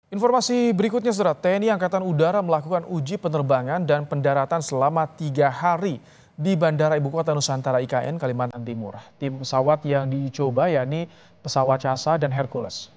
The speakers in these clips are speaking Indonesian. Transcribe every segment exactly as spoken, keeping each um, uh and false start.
Informasi berikutnya, Saudara, T N I Angkatan Udara melakukan uji penerbangan dan pendaratan selama tiga hari di Bandara Ibu Kota Nusantara I K N, Kalimantan Timur. Tim pesawat yang dicoba yakni pesawat CASA dan Hercules.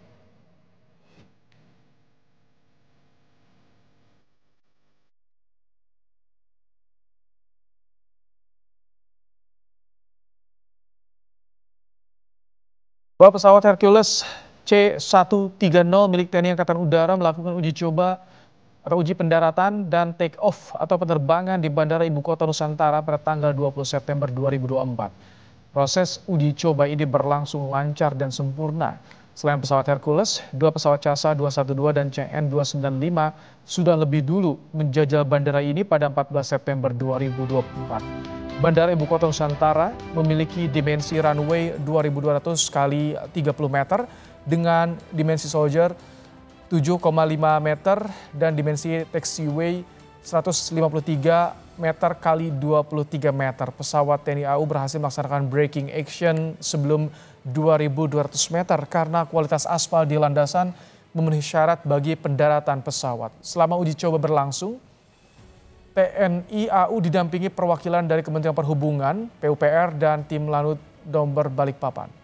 Dua pesawat Hercules C seratus tiga puluh milik T N I Angkatan Udara melakukan uji coba atau uji pendaratan dan take off atau penerbangan di Bandara Ibu Kota Nusantara pada tanggal dua puluh September dua ribu dua puluh empat. Proses uji coba ini berlangsung lancar dan sempurna. Selain pesawat Hercules, dua pesawat CASA dua satu dua dan C N dua sembilan lima sudah lebih dulu menjajal bandara ini pada empat belas September dua ribu dua puluh empat. Bandara Ibu Kota Nusantara memiliki dimensi runway dua ribu dua ratus kali tiga puluh meter dengan dimensi soldier tujuh koma lima meter dan dimensi taxiway seratus lima puluh tiga meter kali dua puluh tiga meter. Pesawat T N I A U berhasil melaksanakan braking action sebelum dua ribu dua ratus meter karena kualitas aspal di landasan memenuhi syarat bagi pendaratan pesawat. Selama uji coba berlangsung, T N I A U didampingi perwakilan dari Kementerian Perhubungan, P U P R, dan tim Lanut Domber Balikpapan.